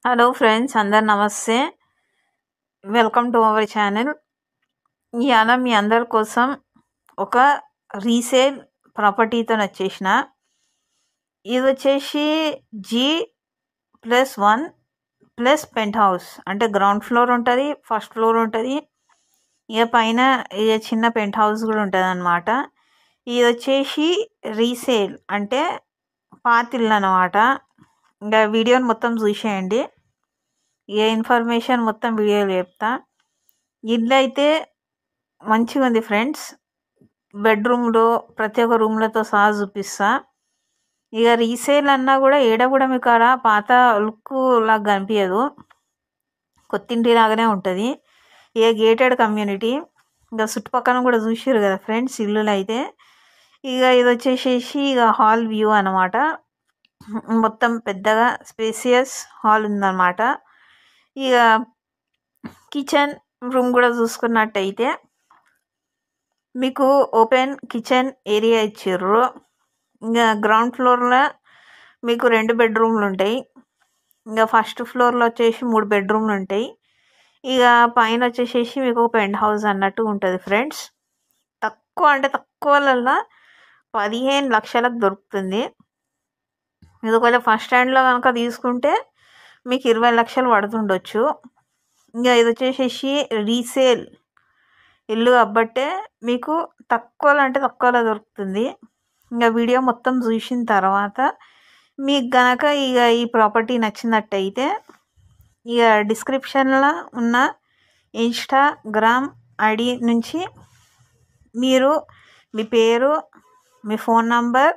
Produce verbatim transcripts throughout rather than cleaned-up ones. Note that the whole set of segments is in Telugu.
హలో ఫ్రెండ్స్, అందరు నమస్తే. Welcome to our channel. ఇవాళ మీ అందరి కోసం ఒక రీసేల్ ప్రాపర్టీతో వచ్చేసిన. ఇది వచ్చేసి G plus one plus penthouse, అంటే గ్రౌండ్ ఫ్లోర్ ఉంటుంది, ఫస్ట్ ఫ్లోర్ ఉంటుంది, ఇక పైన ఇక చిన్న పెంట్ హౌస్ కూడా ఉంటుంది అన్నమాట. ఇది వచ్చేసి రీసేల్ అంటే పాతిల్లు అన్నమాట. ఇంకా వీడియోని మొత్తం చూసేయండి, ఏ ఇన్ఫర్మేషన్ మొత్తం వీడియోలో చెప్తా. ఇల్లు అయితే మంచిగా ఉంది ఫ్రెండ్స్. బెడ్రూమ్లో ప్రతి ఒక్క రూమ్లతో సహా చూపిస్తా. ఇక రీసేల్ అన్నా కూడా ఏడ కూడా మీకు ఆడ పాత లుక్ లాగా కనిపించదు, కొత్తింటి లాగానే ఉంటుంది. ఇక గేటెడ్ కమ్యూనిటీ, ఇంకా చుట్టుపక్కల కూడా చూసారు కదా ఫ్రెండ్స్ ఇల్లులు అయితే. ఇక ఇది వచ్చేసేసి ఇక హాల్ వ్యూ అన్నమాట. మొత్తం పెద్దగా స్పేసియస్ హాల్ ఉందన్నమాట. ఇక కిచెన్ రూమ్ కూడా చూసుకున్నట్టయితే మీకు ఓపెన్ కిచెన్ ఏరియా ఇచ్చారు. ఇంకా గ్రౌండ్ ఫ్లోర్లో మీకు రెండు బెడ్రూమ్లు ఉంటాయి. ఇంకా ఫస్ట్ ఫ్లోర్లో వచ్చేసి మూడు బెడ్రూమ్లు ఉంటాయి. ఇక పైన వచ్చేసేసి మీకు పెంట్ హౌస్ అన్నట్టు ఉంటుంది ఫ్రెండ్స్. తక్కువ అంటే తక్కువలల్లా పదిహేను లక్షలకు దొరుకుతుంది. ఇది ఒకవేళ ఫస్ట్ హ్యాండ్లో కనుక తీసుకుంటే మీకు ఇరవై లక్షలు పడుతుండొచ్చు. ఇంకా ఇది వచ్చేసేసి రీసేల్ ఇల్లు అబ్బట్టే మీకు తక్కువలో అంటే తక్కువలో దొరుకుతుంది. ఇంకా వీడియో మొత్తం చూసిన తర్వాత మీకు గనక ఇక ఈ ప్రాపర్టీ నచ్చినట్టయితే ఇక డిస్క్రిప్షన్లో ఉన్న ఇన్స్టాగ్రామ్ ఐడి నుంచి మీరు మీ పేరు, మీ ఫోన్ నంబర్,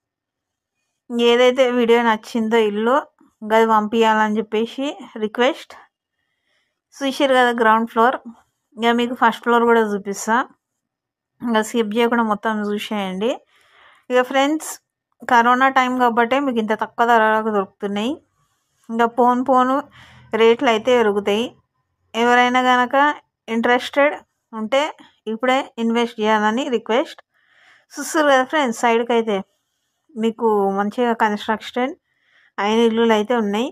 ఏదైతే వీడియో నచ్చిందో ఇల్లు గది పంపించాలని చెప్పేసి రిక్వెస్ట్. చూసారు కదా గ్రౌండ్ ఫ్లోర్, ఇంకా మీకు ఫస్ట్ ఫ్లోర్ కూడా చూపిస్తా. ఇంకా స్కిప్ చేయకుండా మొత్తం చూసేయండి. ఇక ఫ్రెండ్స్, కరోనా టైం కాబట్టి మీకు ఇంత తక్కువ ధరలకు దొరుకుతున్నాయి. ఇంకా పోను పోను రేట్లు అయితే పెరుగుతాయి. ఎవరైనా కనుక ఇంట్రెస్టెడ్ ఉంటే ఇప్పుడే ఇన్వెస్ట్ చేయాలని రిక్వెస్ట్. చూస్తారు కదా ఫ్రెండ్స్, సైడ్కి అయితే మీకు మంచిగా కన్స్ట్రక్షన్ అయిన ఇల్లులు అయితే ఉన్నాయి.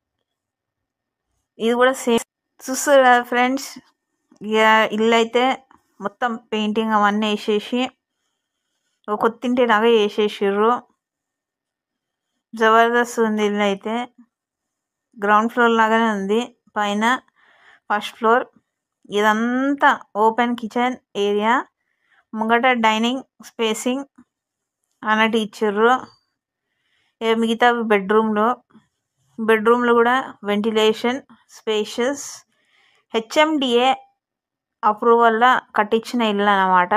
ఇది కూడా సేమ్. చూస్తారు కదా ఫ్రెండ్స్, ఇక ఇల్లు అయితే మొత్తం పెయింటింగ్ అవన్నీ వేసేసి ఒక కొత్తింటి లాగా వేసేసారు. జబర్దస్త్ ఉంది ఇల్లు అయితే. గ్రౌండ్ ఫ్లోర్ లాగానే ఉంది, పైన ఫస్ట్ ఫ్లోర్. ఇదంతా ఓపెన్ కిచెన్ ఏరియా, ముంగట డైనింగ్ స్పేసింగ్ అన్నట్టు ఇచ్చారు. మిగతా బెడ్రూమ్లో బెడ్రూమ్లో కూడా వెంటిలేషన్ స్పేషియస్ హెచ్ఎండిఏ అప్రూవల్లో కట్టించిన ఇల్లు అన్నమాట.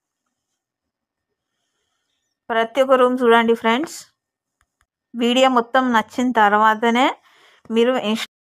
ప్రతి ఒక్క రూమ్ చూడండి ఫ్రెండ్స్. వీడియో మొత్తం నచ్చిన తర్వాతనే మీరు